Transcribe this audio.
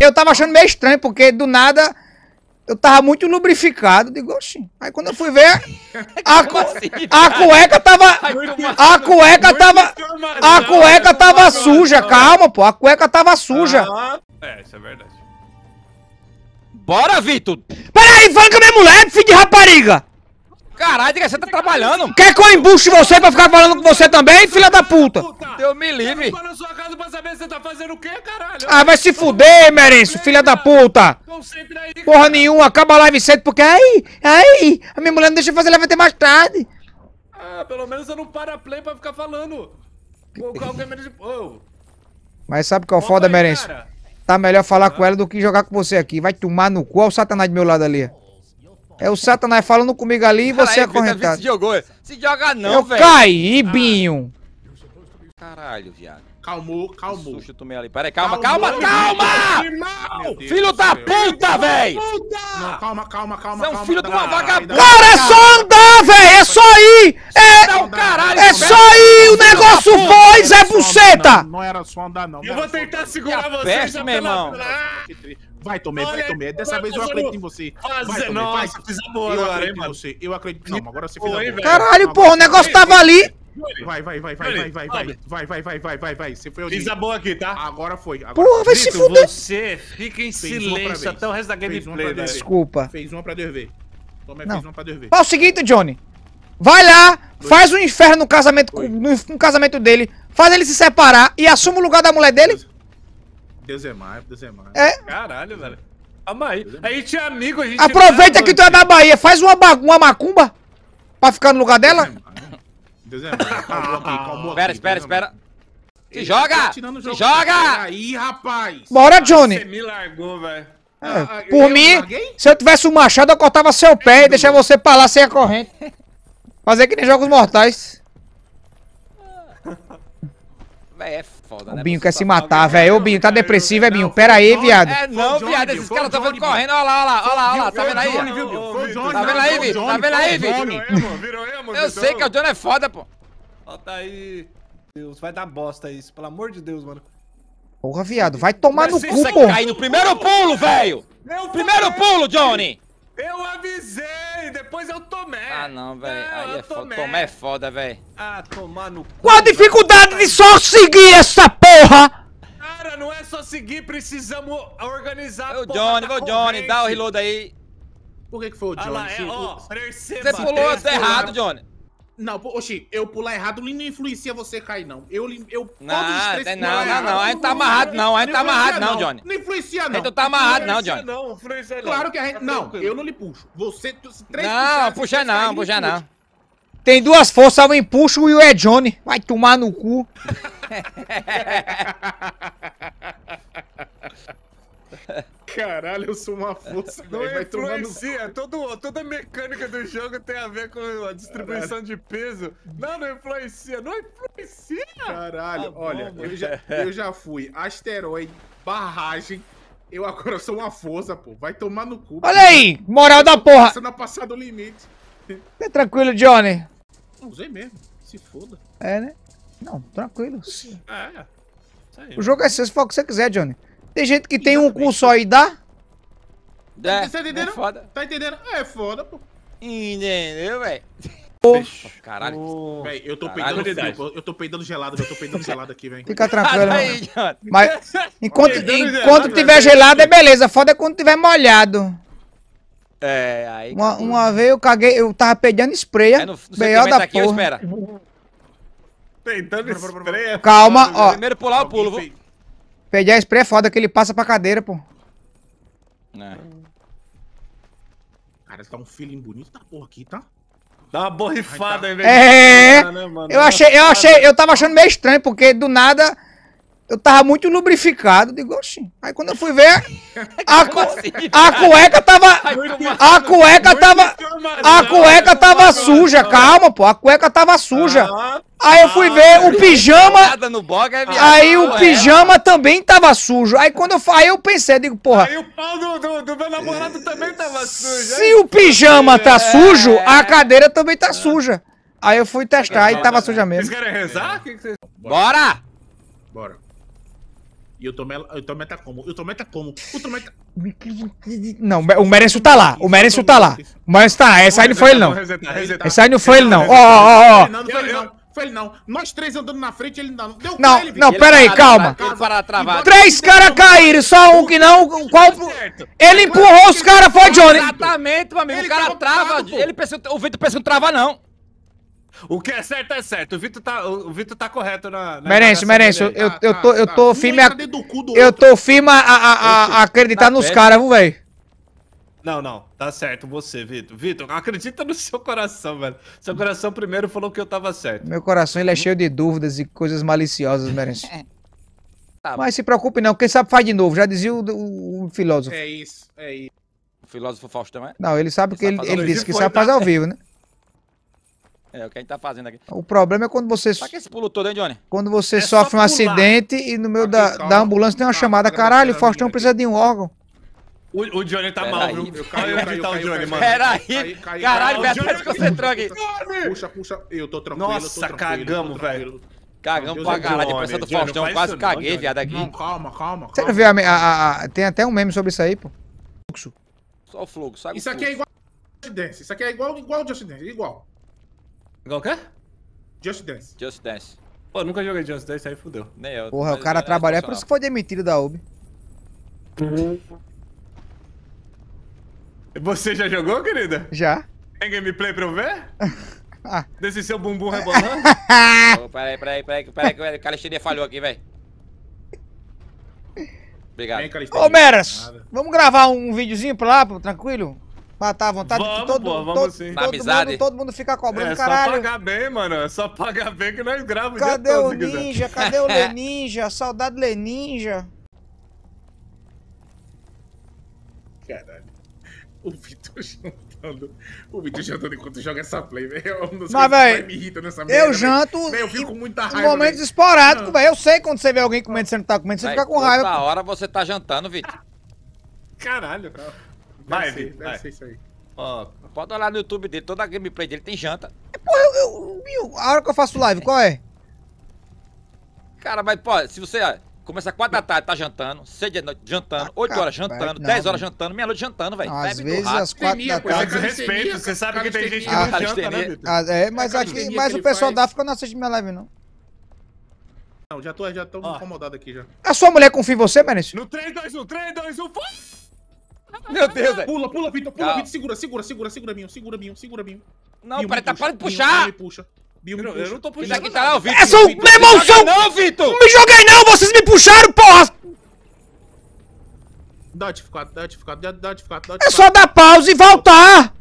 Eu tava achando meio estranho, porque do nada eu tava muito lubrificado. Digo, oxi. Aí quando eu fui ver, a cueca tava. A cueca tava suja. Calma, pô. A cueca tava suja. Isso é verdade. Bora, Vitor! Peraí, fala com a minha mulher, filho de rapariga! Caralho, você tá trabalhando! Quer que eu embuste você pra ficar falando com você também, filha da puta? Deus me livre! Eu tô na sua casa pra saber se você tá fazendo o quê, caralho? Ah, vai se fuder, Merenço, filha da puta! Concentra aí, Porra cara. nenhuma, acaba a live cedo porque... Ai, a minha mulher não deixa eu fazer live até mais tarde. Ah, pelo menos eu não para play pra ficar falando. Qualquer menos de... Mas sabe qual é o foda, Merenço? Tá melhor falar com ela do que jogar com você aqui. Vai tomar no cu. Olha o Satanás do meu lado ali. É o Satanás falando comigo ali e você acorrentado. Se joga não, Eu velho. caí, Binho. Caralho, viado. Calmou. Susto, eu tomei ali. Pera aí, calma! Filho da puta, velho! Não, calma. Você é um filho de uma vagabunda! Cara, é só andar, velho. É só ir. É só ir. O negócio foi, Zé Buceta. Não era só andar, não. Eu vou tentar segurar você. peste, meu irmão. Vai, Tomé. Dessa vez eu acredito em você. Nossa, fiz a boa agora, hein, mano. Eu acredito. Não, agora você fez a boa. Caralho, porra, o negócio tava ali. Vai. Você foi o Fiz a boa aqui, tá? Agora foi. Porra, vai se Vitor, fuder. você fica em Fez uma pra silêncio vez. até o resto da Fez uma pra gameplay, vez. velho. Desculpa. Fez uma pra Deus ver. Tomé Não. fez uma pra Deus ver. Faz o seguinte, Johnny. Vai lá, faz um inferno no casamento, no casamento dele. Faz ele se separar e assume o lugar da mulher dele. Deus é mais. É. Caralho, velho. Calma aí. A gente é amigo, a gente... Aproveita que tu é da Bahia, faz uma macumba pra ficar no lugar dela. Deus é mais. Calmou aqui. Espera. Se joga! Se joga! Aí, rapaz. Bora, Johnny. Você me largou, velho. Por mim, se eu tivesse um machado, eu cortava seu pé e deixava você pra lá sem a corrente. Fazer que nem Jogos Mortais. Véi, é foda, né? O Binho quer se matar, velho. Ô, Binho, tá depressivo, é, Binho? Pera aí, viado. É, não, viado, esses caras tão vendo correndo. Olha lá, tá vendo aí? Tá vendo aí, Vitor? Tá vendo aí, Vitor? Virou emo, Eu sei que o Johnny é foda, pô. Ó, tá aí. Deus, vai dar bosta isso, pelo amor de Deus, mano. Porra, viado, vai tomar no cu, Você pô. cai no primeiro pulo, velho! Primeiro pulo, Johnny! Eu avisei, depois eu tomei. Ah, não, velho. Aí é foda. Tomé é foda, velho. Ah, tomar no cu. Qual a dificuldade de só seguir essa porra? Cara, não é só seguir, precisamos organizar Ô, Johnny, dá o reload aí. Por que foi o Ah lá, Johnny? ó, perceba. Você pulou até errado, Johnny. Não, oxi, eu pular errado não influencia você cair, não. Não, a gente tá amarrado não, Johnny. Não influencia, A não. gente não tá amarrado não, Johnny. Não, influencia não. Claro que a gente... Não, eu não lhe puxo. Você... Não, puxa não. Tem duas forças, um empuxo e o é Johnny. Vai tomar no cu. Caralho, eu sou uma força, Não velho. Vai tomar no... influencia, toda a mecânica do jogo tem a ver com a distribuição de peso. Não influencia, não influencia! Caralho, Tá olha, bom, eu já fui asteroide, barragem, eu agora sou uma força, pô. Vai tomar no cu. Olha aí, moral da porra. Passando a passar do limite. É tranquilo, Johnny. Não usei mesmo, se foda. É, né? Não, tranquilo. Isso aí. O jogo é seu, se for o que você quiser, Johnny. Tem gente que tem um cu só e dá. É, Tá entendendo? é foda. Tá entendendo? É foda, pô. Entendeu, velho? Caralho. Véi, eu tô Caralho, peidando frio, pô. Eu tô peidando gelado, aqui, velho. Fica tranquilo, Aí, mano. Johnny. Mas enquanto gelado, tiver gelado é beleza. Foda é quando tiver molhado. É, aí... Uma vez eu caguei, eu tava peidando spray. É no B.O. sentimento da aqui, eu porra. espera. Tentando espreia. Calma, ó. Primeiro pular, eu pulo. Peidar spray é foda, que ele passa pra cadeira, pô. É. Cara, tá um feeling bonito da porra aqui, tá? Dá uma borrifada aí, velho. É, né, mano? eu tava achando meio estranho, porque do nada eu tava muito lubrificado. Digo, oxi. Aí quando eu fui ver, a cueca tava suja. Calma, pô, a cueca tava suja. Aí eu fui ver o pijama. No boga, é viado. Aí o pijama também tava sujo. Aí quando aí eu pensei, digo, porra, Aí o pau do meu namorado também tava sujo. se o pijama tá sujo, a cadeira também tá suja. Aí eu fui testar e tava suja Vocês mesmo. querem rezar? O que vocês... Bora! Bora. E eu tô meta como? Eu tô meta como? Eu tô meta... Não, o Merencio tá lá. O Merencio tá lá. O Merencio tá lá. Esse aí não foi ele, não. Esse aí não foi ele, não. Ó. Não foi ele, não. Nós três andando na frente, ele não. Deu Não, ele, não, pera aí, calma. Ele para travado. 3 caras caíram, só um que não. Qual... Ele empurrou os caras, foi Johnny. Exatamente, meu amigo. Ele O cara tava trava. parado, pô. O Vitor pensa que não trava, não. O que é certo é certo. O Vitor tá correto na Merencio, eu tô firme entra dentro do cu do Eu outro. tô firme a acreditar nos caras, viu, velho? Não, tá certo você, Vitor. Vitor, acredita no seu coração, velho. Seu coração primeiro falou que eu tava certo. Meu coração ele é cheio de dúvidas e coisas maliciosas, Merencio. Tá, Mas se preocupe não, quem sabe faz de novo, já dizia o filósofo. É isso, é isso. o filósofo Faustão, é? Não, ele sabe que Ele sabe ele fazer disse que ao sabe vivo, fazer ao vivo, né? É o que a gente tá fazendo aqui. O problema é quando você, Pra que esse pulo todo, hein, Johnny? sofre um pular. acidente e no meio Aqui, da ambulância tem uma chamada. Caralho, o Faustão aqui. precisa de um órgão. O Johnny tá Pera mal, aí. viu? Eu caí, Olha onde tá o Johnny, mano. Pera aí. Cai, Caralho, cai. velho, até se concentrou aqui. Puxa. Eu tô tranquilo, Nossa, eu tô tranquilo, cagamos, eu tô tranquilo. velho. Cagamos Deus pra é caralho, Johnny, depressão do Johnny, Faustão. não faz Quase isso não, caguei, Johnny. viado, aqui. Não, calma. Você não viu tem até um meme sobre isso aí, pô. Só o fluxo, sabe? Isso aqui é igual Just Dance. Isso aqui é igual Just Dance. Igual. Igual o quê? Just Dance. Just Dance. Pô, nunca joguei Just Dance, aí fudeu. Nem eu. Porra, mas o cara é trabalhou, é por isso que sensacional. foi demitido da UB. Você já jogou, querida? Já. Tem gameplay pra eu ver? Ah. Desse seu bumbum rebolando? Ô, peraí, que o calistenia falhou aqui, velho. Obrigado. Vem, Calistenia. Ô, Meras, Nada. vamos gravar um videozinho pra lá, pô, tranquilo? Pra estar à vontade. Vamos, todo, pô, vamos todo, sim. Na amizade. todo mundo fica cobrando, É só caralho. pagar bem, mano. É só pagar bem que nós gravamos o dia Cadê todo, o se quiser. Ninja? Cadê o Leninja? Saudade do Leninja. Caralho. O Vitor jantando. O Vitor jantando enquanto joga essa play, velho. É uma das Mas, coisas que véi, mais me irrita nessa merda, Eu velho. janto Véi, eu fico com muita em raiva, momentos velho. esporádicos, Não. velho. Eu sei quando você vê alguém comendo e você não tá comendo, você Véi, fica com raiva. toda pô. hora você tá jantando, Vitor. Caralho. Deve Vai, ser, Vitor, deve vai. ser isso aí. Ó, Pode olhar no YouTube dele, toda a gameplay dele tem janta. A hora que eu faço live, qual é? Cara, mas pô, se você ó, começa 4 da tarde, tá jantando, 6 da noite jantando, 8 cara, horas jantando, não, 10 horas velho. jantando, meia-noite jantando, velho. Não, às Bebe do vezes rato. às 4 da pô, eu tarde. desrespeito, você sabe que tem gente que Ah, não janta, calistenia. né, Vitor? Mas É a aqui, calistenia mas que o ele pessoal faz. da África não assiste minha live, não. Não, já tô Ó. incomodado aqui já. A sua mulher confia em você, Merencio? No 3, 2, 1, 3, 2, 1, foi! Meu Deus, velho. Pula, Vitor, Calma. Vitor, segura, Binho. Não, Binho, peraí, me tá puxa, para de Binho, puxar. me puxa. Binho, me Eu puxa. não tô Isso puxando. aqui tá lá, o Vitor. É só Vitor, meu irmão, joga são- não, Vitor. Não me joguei não, vocês me puxaram, porra! Dá notificado. É só dar pausa e voltar!